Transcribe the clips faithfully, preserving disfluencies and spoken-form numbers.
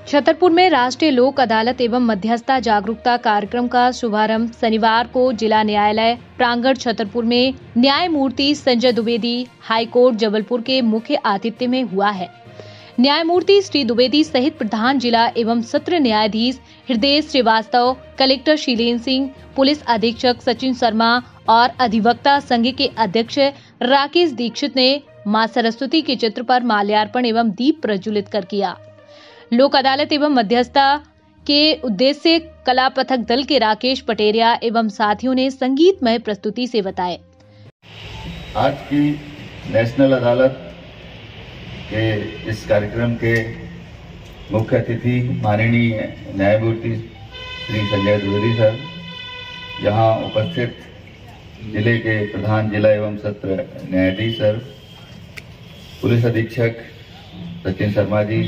छतरपुर में राष्ट्रीय लोक अदालत एवं मध्यस्थता जागरूकता कार्यक्रम का शुभारंभ शनिवार को जिला न्यायालय प्रांगण छतरपुर में न्यायमूर्ति संजय द्विवेदी हाईकोर्ट जबलपुर के मुख्य आतिथ्य में हुआ है। न्यायमूर्ति श्री द्विवेदी सहित प्रधान जिला एवं सत्र न्यायाधीश हृदय श्रीवास्तव, कलेक्टर शीलेन सिंह, पुलिस अधीक्षक सचिन शर्मा और अधिवक्ता संघ के अध्यक्ष राकेश दीक्षित ने मां सरस्वती के चित्र पर माल्यार्पण एवं दीप प्रज्वलित कर किया। लोक अदालत एवं मध्यस्थता के उद्देश्य से कला पथक दल के राकेश पटेरिया एवं साथियों ने संगीतमय प्रस्तुति से बताए। आज की नेशनल अदालत के इस कार्यक्रम के मुख्य अतिथि माननीय न्यायमूर्ति श्री संजय द्विवेदी सर, यहाँ उपस्थित जिले के प्रधान जिला एवं सत्र न्यायाधीश सर, पुलिस अधीक्षक सचिन शर्मा जी,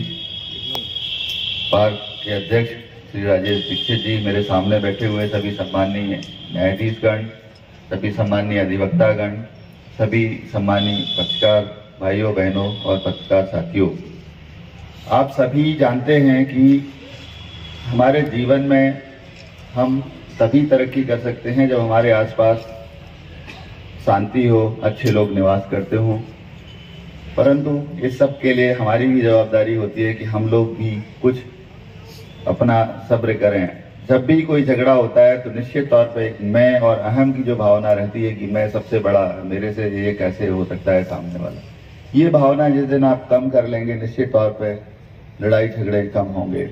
पार्क के अध्यक्ष श्री राजेश दीक्षित जी, मेरे सामने बैठे हुए सभी सम्माननीय न्यायाधीशगण, सभी सम्माननीय अधिवक्तागण, सभी सम्माननीय पत्रकार भाइयों बहनों और पत्रकार साथियों, आप सभी जानते हैं कि हमारे जीवन में हम तभी तरक्की कर सकते हैं जब हमारे आसपास शांति हो, अच्छे लोग निवास करते हों। परंतु इस सब के लिए हमारी भी जवाबदारी होती है कि हम लोग भी कुछ अपना सब्र करें। जब भी कोई झगड़ा होता है तो निश्चित तौर पे मैं और अहम की जो भावना रहती है कि मैं सबसे बड़ा, मेरे से ये कैसे हो सकता है सामने वाला, ये भावना जिस दिन आप कम कर लेंगे निश्चित तौर पे लड़ाई झगड़े कम होंगे।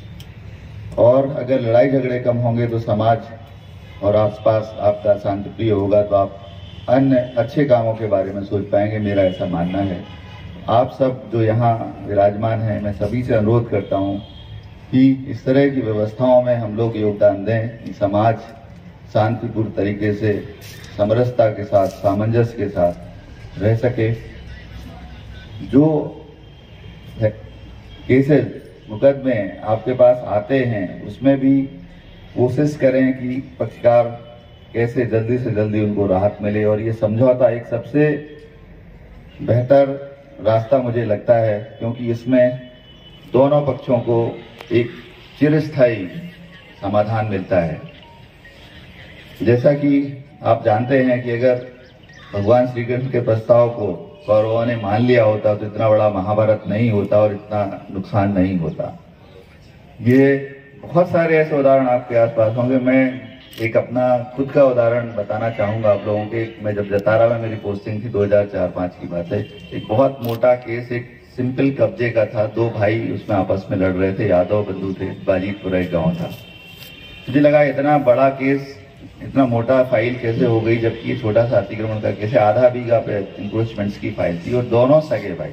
और अगर लड़ाई झगड़े कम होंगे तो समाज और आसपास आपका शांतिप्रिय होगा, तो आप अन्य अच्छे कामों के बारे में सोच पाएंगे, मेरा ऐसा मानना है। आप सब जो यहाँ विराजमान हैं, मैं सभी से अनुरोध करता हूँ कि इस तरह की व्यवस्थाओं में हम लोग योगदान दें कि समाज शांतिपूर्ण तरीके से समरसता के साथ, सामंजस्य के साथ रह सके। जो केसेस, मुकदमे आपके पास आते हैं उसमें भी कोशिश करें कि पक्षकार कैसे जल्दी से जल्दी उनको राहत मिले, और ये समझौता एक सबसे बेहतर रास्ता मुझे लगता है, क्योंकि इसमें दोनों पक्षों को एक चिरस्थायी समाधान मिलता है। जैसा कि आप जानते हैं कि अगर भगवान श्री कृष्ण के प्रस्ताव को कौरवों ने मान लिया होता तो इतना बड़ा महाभारत नहीं होता और इतना नुकसान नहीं होता। ये बहुत सारे ऐसे उदाहरण आपके आसपास होंगे। मैं एक अपना खुद का उदाहरण बताना चाहूंगा आप लोगों के। मैं जब जतारा में मेरी पोस्टिंग थी, दो हज़ार चार पाँच की बात है, एक बहुत मोटा केस, एक सिंपल कब्जे का था। दो भाई उसमें आपस में लड़ रहे थे, यादव बंधु थे, बाजीतपुरा एक गाँव था। मुझे लगा इतना बड़ा केस, इतना मोटा फाइल कैसे हो गई, जबकि ये छोटा सा अतिक्रमण का केस है। आधा बीघा पे इंक्रोचमेंट्स की फाइल थी और दोनों सगे भाई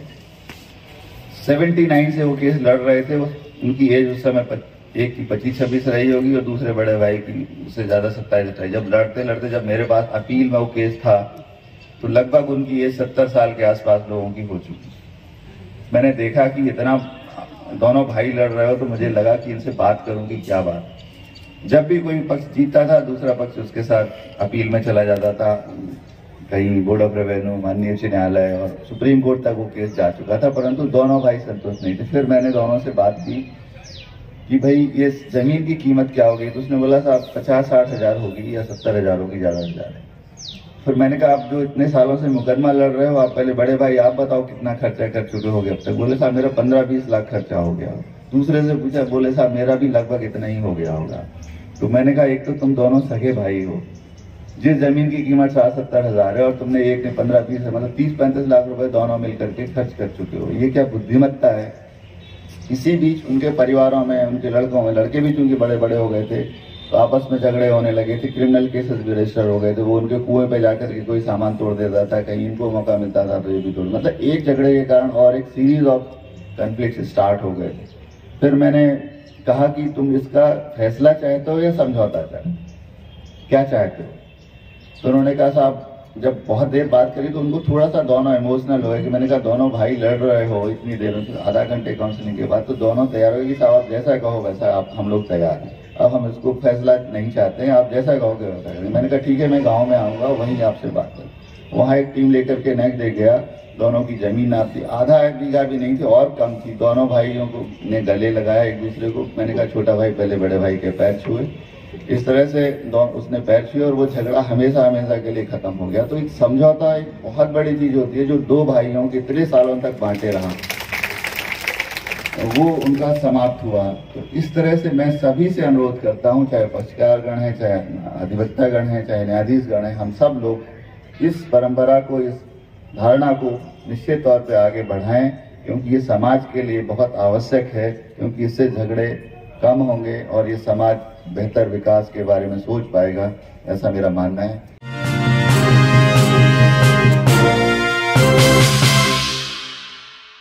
थे। सेवेंटी नाइन से वो केस लड़ रहे थे। उनकी एज उस समय एक की पच्चीस छब्बीस रही होगी और दूसरे बड़े भाई की उससे ज्यादा सत्ताईस अट्ठाईस। जब लड़ते लड़ते जब मेरे पास अपील में वो केस था तो लगभग उनकी एज सत्तर साल के आसपास लोगों की हो चुकी। मैंने देखा कि इतना दोनों भाई लड़ रहे हो तो मुझे लगा कि इनसे बात करूं कि क्या बात। जब भी कोई पक्ष जीतता था दूसरा पक्ष उसके साथ अपील में चला जाता था, कहीं बोर्ड ऑफ रेवेन्यू, माननीय उच्च न्यायालय और सुप्रीम कोर्ट तक वो केस जा चुका था, परंतु दोनों भाई संतुष्ट नहीं थे। फिर मैंने दोनों से बात की कि भाई ये जमीन की कीमत क्या होगी, तो उसने बोला साहब पचास साठ हजार होगी या सत्तर हजार होगी, ज्यादा से ज्यादा। फिर मैंने कहा आप जो इतने सालों से मुकदमा लड़ रहे हो, आप पहले बड़े भाई आप बताओ कितना खर्चा कर चुके हो अब तक। बोले साहब मेरा पंद्रह बीस लाख खर्चा हो गया। दूसरे से पूछा, बोले साहब मेरा भी लगभग इतना ही हो गया होगा। तो मैंने कहा एक तो तुम दोनों सगे भाई हो, जिस जमीन की कीमत साठ सत्तर हजार है और तुमने एक ने पंद्रह बीस मतलब तीस पैंतीस लाख रुपए दोनों मिलकर के खर्च कर चुके हो, ये क्या बुद्धिमत्ता है। इसी बीच उनके परिवारों में, उनके लड़कों में, लड़के भी चूंकि बड़े बड़े हो गए थे तो आपस में झगड़े होने लगे थे, क्रिमिनल केसेस भी रजिस्टर हो गए थे। वो उनके कुएं पे जाकर के कोई सामान तोड़ देता था, कहीं इनको मौका मिलता था तो ये भी तोड़, मतलब एक झगड़े के कारण और एक सीरीज ऑफ कॉन्फ्लिक्ट स्टार्ट हो गए। फिर मैंने कहा कि तुम इसका फैसला चाहते हो या समझौता चाहते हो, क्या चाहते हो। तो उन्होंने कहा साहब, जब बहुत देर बात करी तो उनको थोड़ा सा दोनों इमोशनल हो गए कि मैंने कहा दोनों भाई लड़ रहे हो इतनी देर में, आधा घंटे काउंसलिंग के बाद, तो दोनों तैयार हो कि साहब आप जैसा कहो वैसा, आप हम लोग तैयार हैं, अब हम इसको फैसला नहीं चाहते हैं, आप जैसा कहोगे वैसा करेंगे। मैंने कहा ठीक है, मैं गाँव में आऊँगा, वहीं आपसे बात करूँ। वहाँ एक टीम लेकर के नेक्स्ट डे गया दोनों की जमीन आपसी आधा एक बीघा भी नहीं थी और कम थी। दोनों भाइयों को ने गले लगाया एक दूसरे को। मैंने कहा छोटा भाई पहले बड़े भाई के पैर छुए। इस तरह से उसने पैर छुए और वो झगड़ा हमेशा हमेशा के लिए खत्म हो गया। तो एक समझौता एक बहुत बड़ी चीज होती है जो दो भाइयों के इतने सालों तक बांटे रहा, वो उनका समाप्त हुआ। तो इस तरह से मैं सभी से अनुरोध करता हूं, चाहे पक्षकार गण है, चाहे अधिवक्ता गण है, चाहे न्यायाधीश गण है, हम सब लोग इस परंपरा को, इस धारणा को निश्चित तौर पे आगे बढ़ाएं, क्योंकि ये समाज के लिए बहुत आवश्यक है। क्योंकि इससे झगड़े कम होंगे और ये समाज बेहतर विकास के बारे में सोच पाएगा, ऐसा मेरा मानना है।